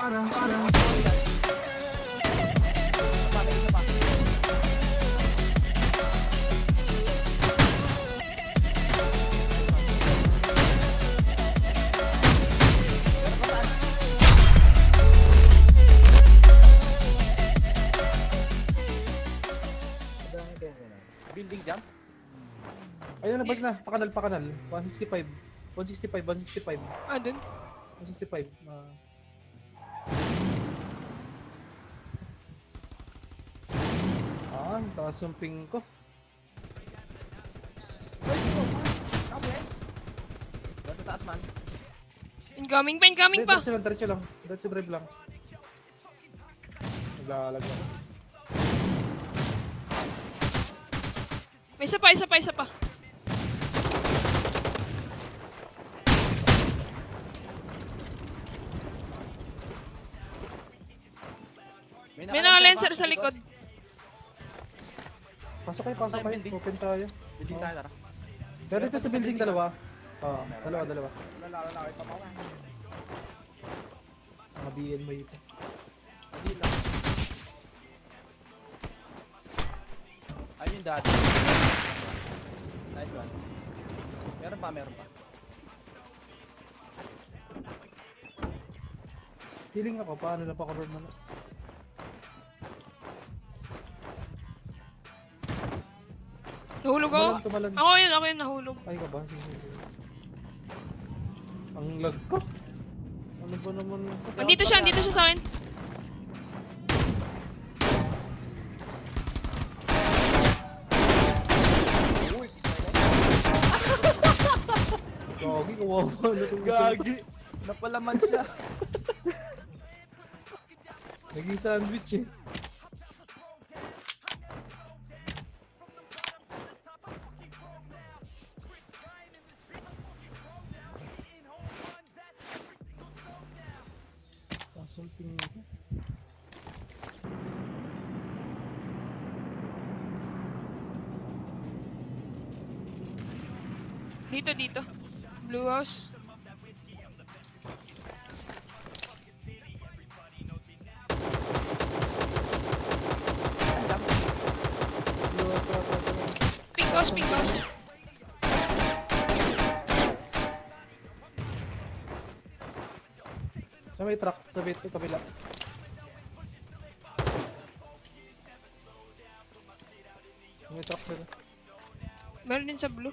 Building jump? Ayun, nabalik na. Pakanal. 165. 165. Ah, dun. 165. Taas yung ping ko. Ba't taas man? Incoming pa. Diretso lang. Diretso drive lang. Naglalag ako. May isa pa. May naka-lancer sa likod. Pasok kayo. Open tayo. Building tayo, tara. Pero dito sa building dalawa. Oo, dalawa. Lalaki pa mga. Mga BN mo ito. Hindi lang. Ayun yung dati. Nice one. Meron pa. Healing ako, paano na pa-cover mo na? Nahulog ako. Tumalan. Ako yun nahulog. Ay ka ba? Sige. Ang lag ko. Ano ba naman? Andito siya sa akin. Gagi, kawawa na itong Gagi! Napalaman siya. naging sandwich eh. Something Dito. Blue house. Pink house. sa may truck, sa bit ko kabila. May truck sila. Meron din sa blue.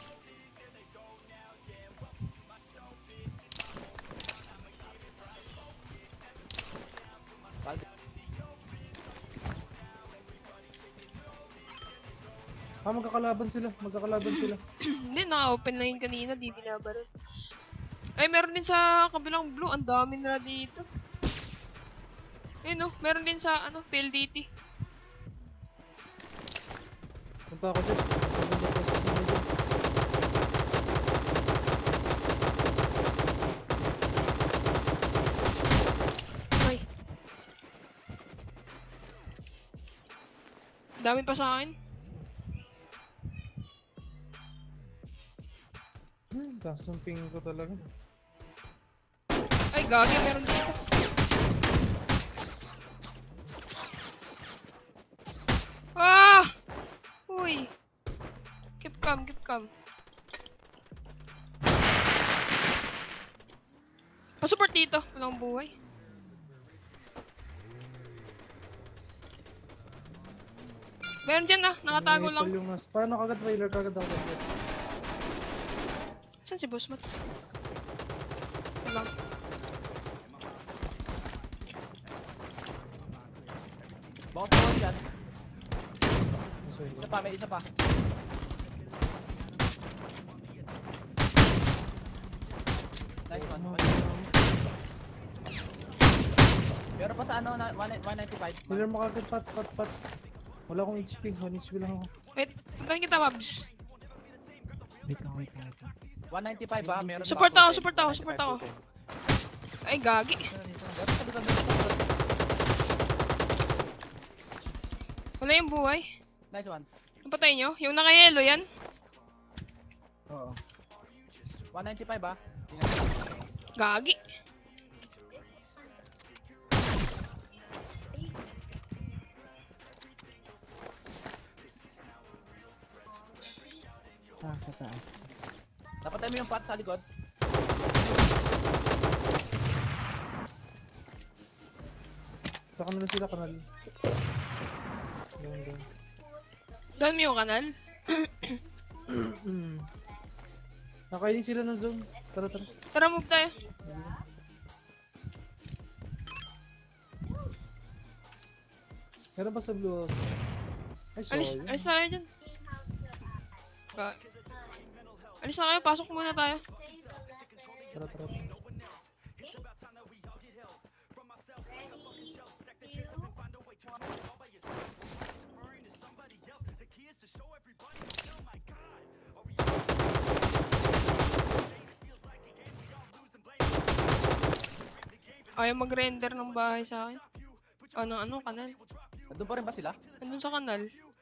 Magkakalaban sila. Hindi, naka-open lang yung kanina, di binabaran. Ay, meron din sa kabilang blue, ang dami nila dito. Ayun meron din sa PLDT. Punta ako dyan. Ay. Dami pa sa akin. Taas ang ping ko talaga. Ay, gagi, meron dito. Ah! Uy. Keep calm. Pa-support dito. Walang buhay. Meron dyan nakatago lang. Paano kagad trailer kagad ako? Saan si Boss Mats? Wala. Bakit po dyan? May isa pa. Nice one. Pero pa sa 195. Trailer mo kagad, pat. Wala akong HP, 1 HP lang ako. Wait, puntahan kita, Mabs. Wait lang. 195 ba? Meron Support ako. Ay, gagi. Wala yung buhay. Nice one. Napatay nyo? Yung naka-yellow yan? Oo. 195 ba? Gagi. Sa taas. Napatay mo yung pot sa likod. Saka na sila kanal. Doon. Doon mo yung kanal. Nakainin sila ng zone. Tara. Tara, move tayo. Meron ba sa blue house? Ay, sorry. Alis na kayo dyan. Alis na kayo, pasok muna tayo. Tara. Ayaw mag-render ng bahay sa akin. Ano, kanal. Nandun pa rin ba sila? Andun sa kanal.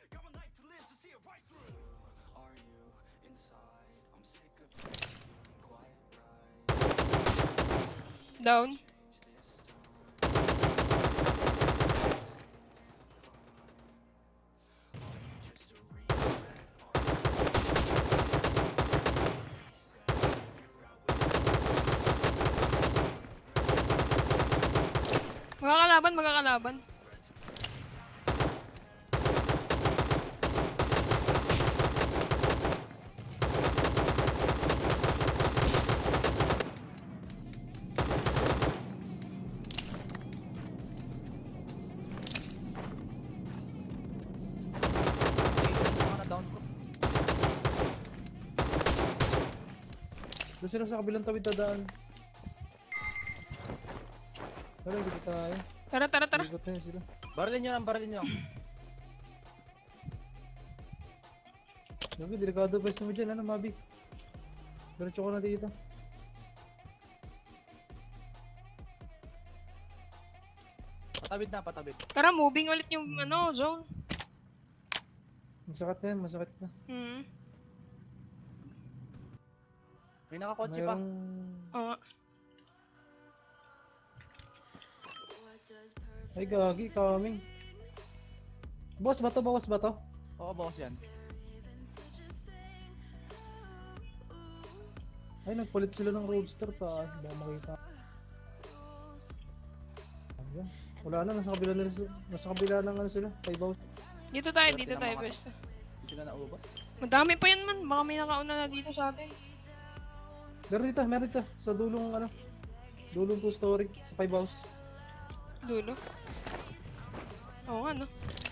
Down. Magkakalaban. Down ko. Doon sila sa kabilang tawid dadaan. Tara, dito tayo. Tara. Ikot na yun sila. Barilin nyo. Sabi, delikado pwesto mo dyan, Mabi? Diretso ko na dito. Patawid. Tara, moving ulit yung zone. Masakit na. May nakakotse pa. Oo. Ay, gagi, coming. Boss ba to? Oo, boss yan. Ay, nagpalit sila ng roadster pa. Baka makita. Ayan. Wala na, nasa kabila ng ano sila, 5 house. Dito tayo, basta. Hindi sila naubos. Madami pa yan man, baka may nakauna na dito sa atin. Meron dito, sa dulong 2 story, sa 5 house. Dulo. Oo nga, no?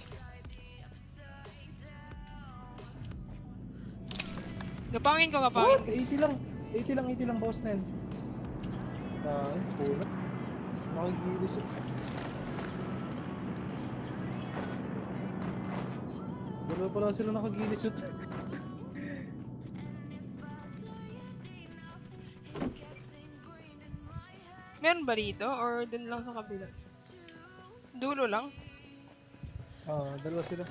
Gapangin ko. What? 80 lang boss na yan. Ay, pula. Makikilis yun. Dalawa pala sila nakagilis yun. Meron ba dito? Or dun lang sa kabila? Dulo lang? Dalawa sila.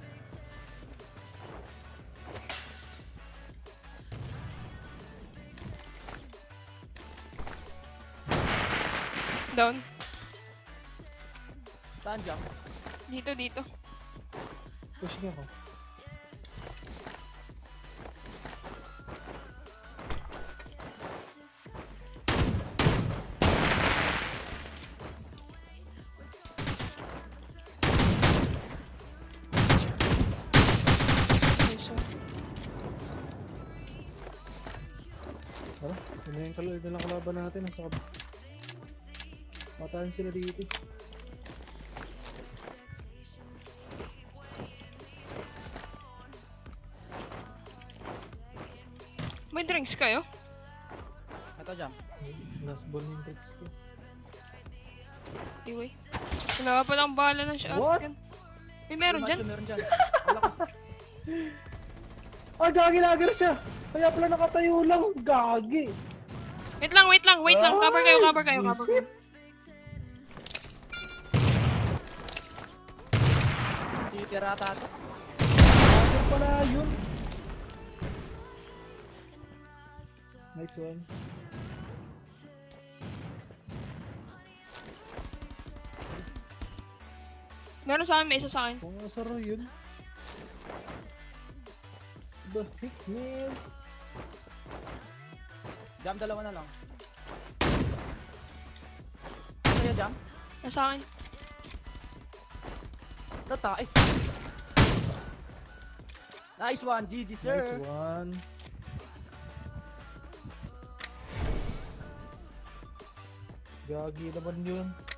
Down. Saan dyan? Dito. Pushing ako. Tara, yun lang kalaban natin. Matahan sila dito. May drinks kayo? Ito dyan. Last ball yung tricks ko. Anyway. Wala pa lang bala ng shotgun. May meron dyan? Meron dyan. Wala ko. Ah, gagi lager siya! Kaya pala nakatayo lang, gagi! Wait lang. Cover kayo. Isip. Titira tato. Lager pala yun. Nice one. Meron sa akin, may isa sa akin. Kung masaro yun. the heck, man? Jam, dalawa na lang. Kaya jam? Nasa akin. Nata, eh. Nice one, GG sir. Nice one. Gagi naman yun.